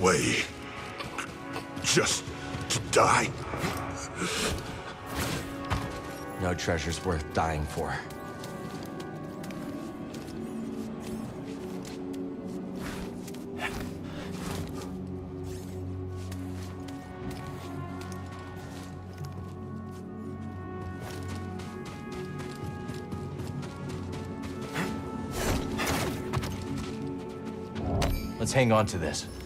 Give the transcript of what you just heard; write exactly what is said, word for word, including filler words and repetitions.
way. Just to die? No treasure's worth dying for. Let's hang on to this.